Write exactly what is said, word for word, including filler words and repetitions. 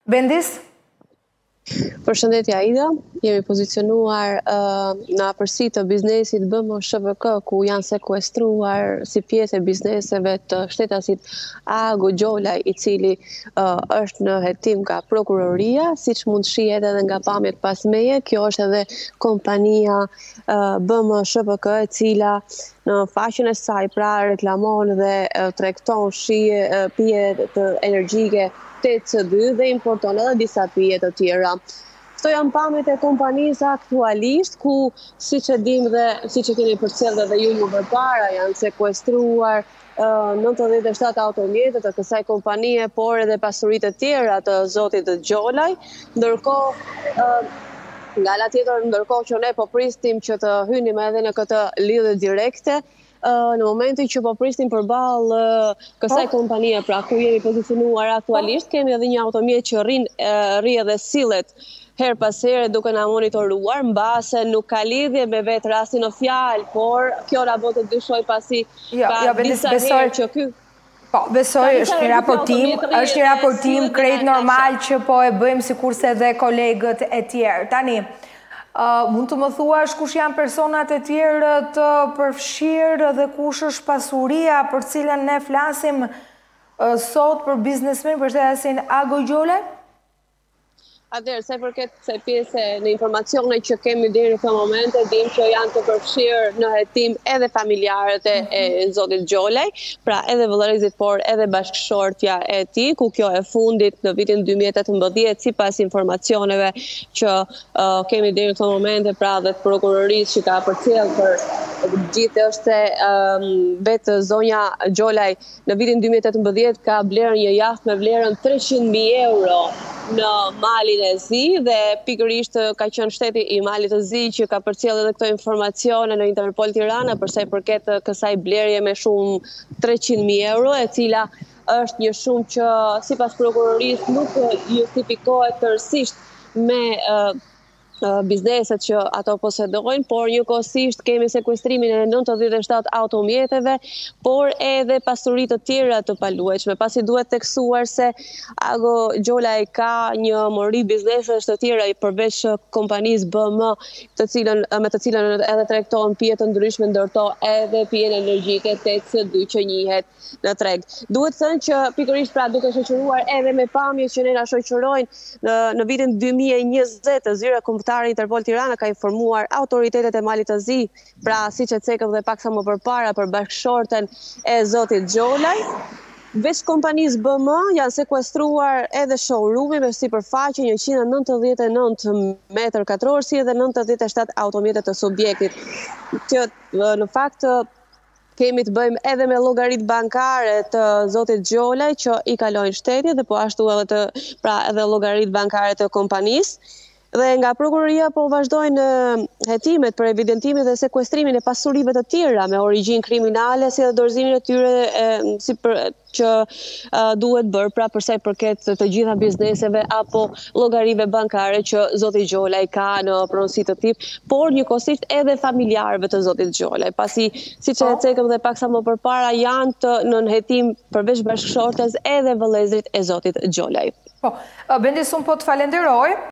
Bendis? Përshëndetje Aida, jemi pozicionuar uh, në afërsi të biznesit B M Sh V K, ku janë sekuestruar si pjesë e bizneseve të shtetasit Ago Gjolaj, i cili uh, është në hetim nga prokuroria, siç mund shihet edhe nga pamjet pas meje. Kjo është edhe kompania uh, B M Sh V K, e cila në faqen e saj pra reklamon dhe uh, tregton shije uh, pije të energjike T C dy dhe importon edhe disa pije të tjera. Këto janë pamjet e kompanisë aktualisht, ku siç e dim dhe siç e keni përcjellë edhe ju më përpara, janë sekuestruar uh, nëntëdhjetë e shtatë automjete të kësaj kompanie, por edhe pasuritë të tjera të zotit Gjolaj, ndërkohë uh, nga ana tjetër, ndërkohë që ne po pristim që të hynim edhe në këtë lidhje direkte, Uh, në momentin që po pristim përballë uh, kësaj kompanie, pra ku jemi pozicionuar aktualisht, kemi edhe një automjet që rrin uh, rri edhe sillet her pas here duke na monitoruar, mbase nuk ka lidhje me vetë rastin në fjalë, por kjo na bën të dyshoj pasi jo, ka jo, disa besoj, herë që ky Po, besoj është një raportim, është një raportim krejt normal që po e bëjmë sikurse dhe kolegët e tjerë. Tani, Uh, mund të më thuash kush janë personat e tjerë të përfshirë dhe kush është pasuria për cilën ne flasim uh, sot për biznesmen, për shtetasin Ago Gjolaj? Atëherë, se përket kësaj pjese në informacione që kemi deri në këtë moment, dim që janë të përfshirë në hetim edhe familjarët e, e zotit Gjolaj, pra edhe vëllërizit, por edhe bashkëshortja e tij, ku kjo e fundit në vitin dy mijë e tetëmbëdhjetë, sipas informacioneve që uh, kemi deri në këtë moment, pra dhe të prokurorisë që ka përcjellë për gjithë është se um, vetë zonja Gjolaj në vitin dy mijë e tetëmbëdhjetë ka blerë një jahtë me vlerën treqind mijë euro në Malin e Zi, dhe pikërisht ka qenë shteti i Malit të Zi që ka përcjellë edhe këto informacione në Interpol Tirana për sa i përket kësaj blerje me shumë treqind mijë euro, e cila është një shumë që sipas prokurorisë nuk justifikohet tërësisht me uh, bizneset që ato posedojnë, por njëkohësisht kemi sekuestrimin e nëntëdhjetë e shtatë automjeteve, por edhe pasuritë të tjera të paluajtshme, pasi duhet teksuar se Ago Gjolaj ka një mori biznesesh të tjera përveç kompanisë B M, të cilën me të cilën edhe tregton pije të ndryshme, ndërto edhe pijen energjike T C dy që njihet në treg. Duhet thënë që pikërisht pra duke shoqëruar edhe me pamjet që ne na shoqërojnë në, në vitin dy mijë e njëzet, zyra kombëtare Interpol Tirana ka informuar autoritetet e Malit të Zi, pra siç e cekëm dhe pak sa më përpara, për bashkëshorten e zotit Gjolaj. Veç kompanisë B M janë sekuestruar edhe showroom-i me sipërfaqe njëqind e nëntëdhjetë e nëntë metër katror, si edhe nëntëdhjetë e shtatë automjete të subjektit. Që në fakt kemi të bëjmë edhe me llogaritë bankare të zotit Gjolaj që i kalojnë shtetit, dhe po ashtu edhe të pra edhe llogaritë bankare të kompanisë. Dhe nga prokuroria po vazhdojnë hetimet për evidentimin dhe sekuestrimin e pasurive të tjera me origjinë kriminale, si edhe dorëzimin e tyre e, si për, që uh, duhet bërë pra për sa i përket të gjitha bizneseve apo llogarive bankare që zoti Gjolaj ka në pronësi të tip, por njëkohësisht edhe familjarëve të zotit Gjolaj, pasi siç e cekëm dhe pak sa më përpara, janë të në hetim përveç bashkëshortes edhe vëllezërit e zotit Gjolaj. Po, Bendis, unë po të falenderoj.